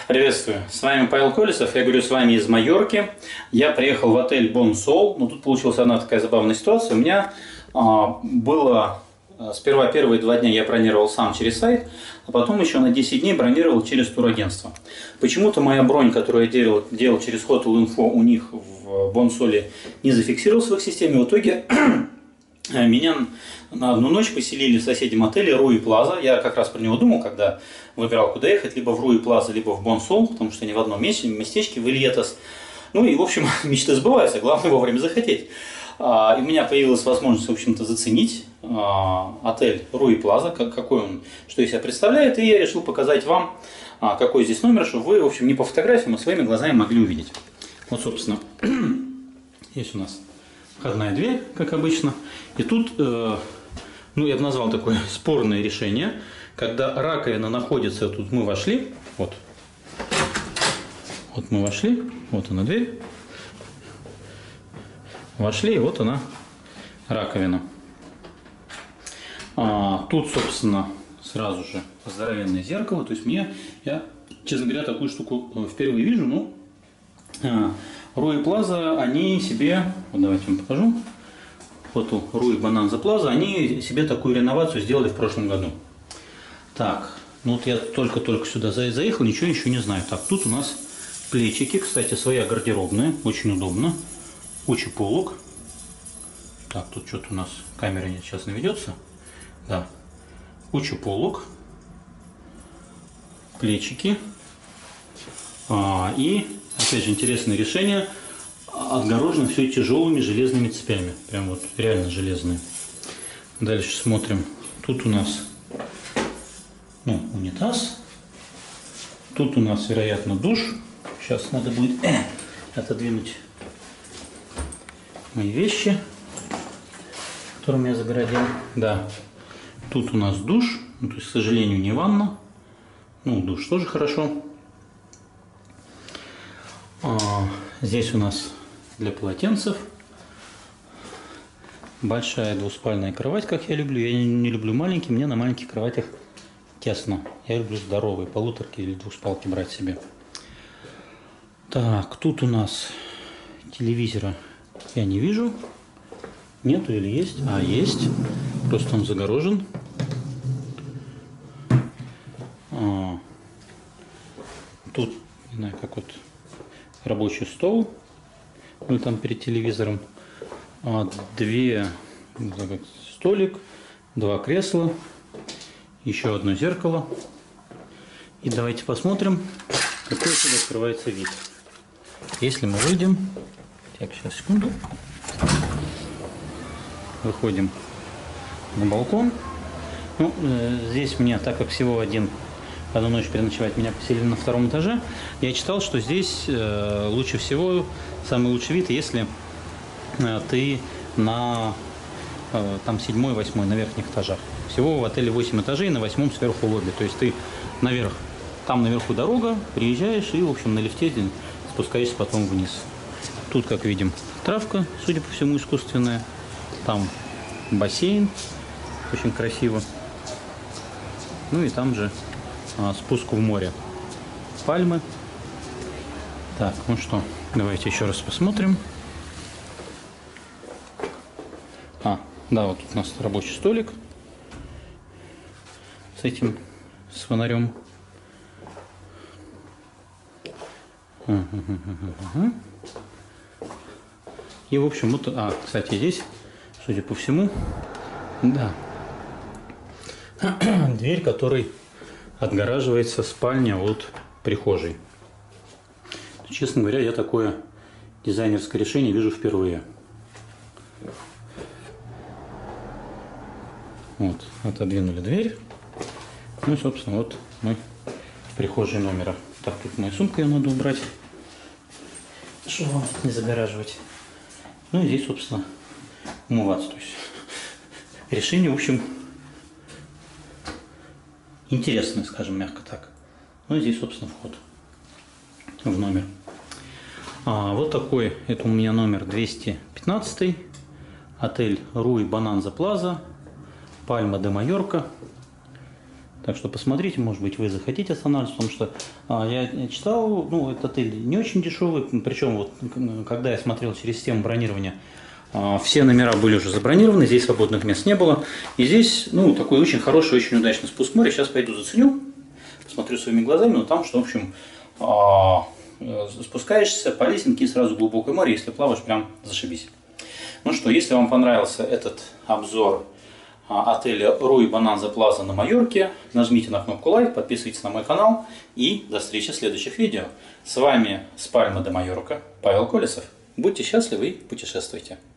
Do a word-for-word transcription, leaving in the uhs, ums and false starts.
Приветствую, с вами Павел Колесов, я говорю с вами из Майорки. Я приехал в отель Бонсол, но тут получилась одна такая забавная ситуация. У меня а, было, сперва первые два дня я бронировал сам через сайт, а потом еще на десять дней бронировал через турагентство. Почему-то моя бронь, которую я делал, делал через Hotel.info у них в Бонсоле, не зафиксировалась в их системе. В итоге меня на одну ночь поселили в соседнем отеле Руи Плаза. Я как раз про него думал, когда выбирал, куда ехать, либо в Руи Плаза, либо в Бонсол, потому что они в одном месте, местечке, в Ильетас. Ну и, в общем, мечты сбываются, главное вовремя захотеть. И у меня появилась возможность, в общем-то, заценить отель Руи Плаза, какой он, что из себя представляет, и я решил показать вам, какой здесь номер, чтобы вы, в общем, не по фотографиям, а своими глазами могли увидеть. Вот, собственно, здесь у нас входная дверь, как обычно. И тут, э, ну, я бы назвал такое спорное решение, когда раковина находится, тут мы вошли, вот, вот мы вошли, вот она дверь, вошли, и вот она раковина. А, тут, собственно, сразу же здоровенное зеркало, то есть мне, я, честно говоря, такую штуку впервые вижу, ну, а, Руи Плаза, они себе, вот давайте вам покажу, вот у Руи Бананза Плаза, они себе такую реновацию сделали в прошлом году. Так, ну вот я только-только сюда заехал, ничего еще не знаю. Так, тут у нас плечики, кстати, своя гардеробная, очень удобно, куча полок. Так, тут что-то у нас камера сейчас наведется, да, куча полок, плечики, а, и опять же, интересное решение. Отгорожено все тяжелыми железными цепями. Прям вот реально железные. Дальше смотрим. Тут у нас, ну, унитаз. Тут у нас, вероятно, душ. Сейчас надо будет э, отодвинуть мои вещи, которыми я загородил. Да. Тут у нас душ. Ну, то есть, к сожалению, не ванна. Ну, душ тоже хорошо. Здесь у нас для полотенцев большая двуспальная кровать, как я люблю. Я не люблю маленькие, мне на маленьких кроватях тесно. Я люблю здоровые полуторки или двуспалки брать себе. Так, тут у нас телевизора я не вижу. Нету или есть? А, есть. Просто он загорожен. А, тут, не знаю, как вот рабочий стол, ну там перед телевизором, две, столик, два кресла, еще одно зеркало. И давайте посмотрим, какой отсюда открывается вид. Если мы выйдем, так, сейчас, секунду, выходим на балкон. Ну, здесь мне, так как всего один одну ночь переночевать, меня поселили на втором этаже. Я читал, что здесь э, лучше всего, самый лучший вид, если э, ты на э, там седьмой, восьмой, на верхних этажах. Всего в отеле восемь этажей, на восьмом сверху лобби. То есть ты наверх, там наверху дорога, приезжаешь и, в общем, на лифте спускаешься потом вниз. Тут, как видим, травка, судя по всему, искусственная. Там бассейн, очень красиво. Ну и там же спуск в море. Пальмы. Так, ну что, давайте еще раз посмотрим. А, да, вот тут у нас рабочий столик с этим, с фонарем. И, в общем, вот, а, кстати, здесь, судя по всему, да, дверь, которой отгораживается спальня от прихожей. Честно говоря, я такое дизайнерское решение вижу впервые. Вот, отодвинули дверь. Ну и, собственно, вот мы в прихожей номера. Так, тут моя сумка, ее надо убрать, чтобы вам не загораживать. Ну и здесь, собственно, умываться. То есть решение, в общем, интересный, скажем мягко так. Ну и здесь, собственно, вход в номер. А, вот такой, это у меня номер двести пятнадцать, отель Руи Бананза Плаза, Пальма де Майорка. Так что посмотрите, может быть, вы захотите останавливаться, потому что а, я читал, ну, этот отель не очень дешевый, причем вот когда я смотрел через систему бронирования, а, все номера были уже забронированы, здесь свободных мест не было. И здесь, ну, такой очень хороший, очень удачный спуск в море. Сейчас пойду заценю, посмотрю своими глазами, но там, что, в общем, а, спускаешься по лесенке и сразу глубокое море, если плаваешь, прям зашибись. Ну что, если вам понравился этот обзор отеля Руи Бонанза Плаза на Майорке, нажмите на кнопку лайк, подписывайтесь на мой канал и до встречи в следующих видео. С вами с Пальмы де Майорка Павел Колесов. Будьте счастливы и путешествуйте.